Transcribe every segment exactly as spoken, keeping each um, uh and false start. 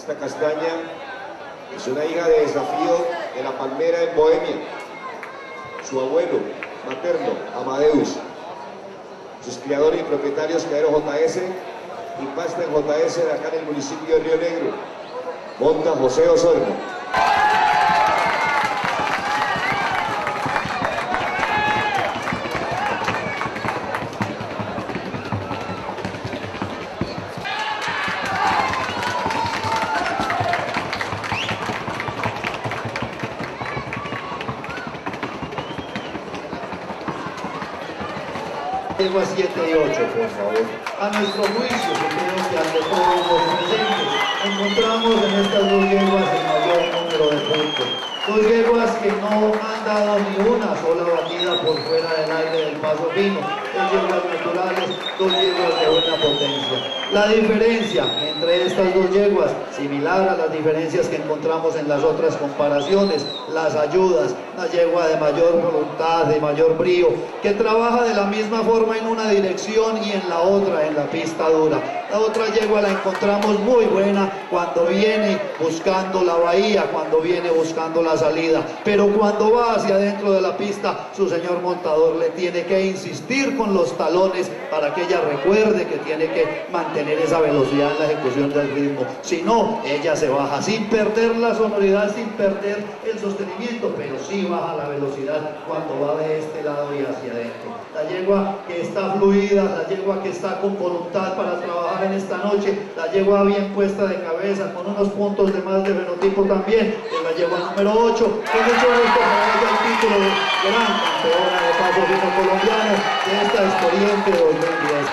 Esta castaña es una hija de Desafío de la Palmera en Bohemia. Su abuelo materno, Amadeus. Sus criadores y propietarios, Criadero J S y Pasta en J S de acá en el municipio de Río Negro. Monta José Osorno. Llego a siete y ocho, por favor. A nuestro juicio, que creo que ante todos los presentes, encontramos en estas dos yeguas el mayor número de puntos. Dos yeguas que no han dado ni una sola batida por fuera del aire del paso fino. Dos yeguas naturales, dos yeguas de buena potencia. La diferencia entre estas dos yeguas, similar a las diferencias que encontramos en las otras comparaciones, las ayudas, una yegua de mayor voluntad, de mayor brío, que trabaja de la misma forma en una dirección y en la otra en la pista dura. La otra yegua la encontramos muy buena cuando viene buscando la bahía, cuando viene buscando la salida, pero cuando va hacia adentro de la pista, su señor montador le tiene que insistir con los talones para que ella recuerde que tiene que mantener esa velocidad en la ejecución del ritmo. Si no, ella se baja sin perder la sonoridad, sin perder el sostenimiento, pero sí baja la velocidad cuando va de este lado y hacia adentro. La yegua que está fluida, la yegua que está con voluntad para trabajar en esta noche, la yegua bien puesta de cabeza, con unos puntos de más de fenotipo también, es la yegua número ocho, con mucho gusto para ella el título de gran campeona de paso fino colombiano de esta Exporiente dos mil diez.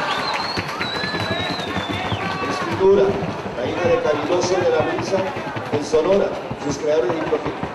Escritura, la hija de Caviloso de la Brisa en Sonora, sus creadores y propietarios.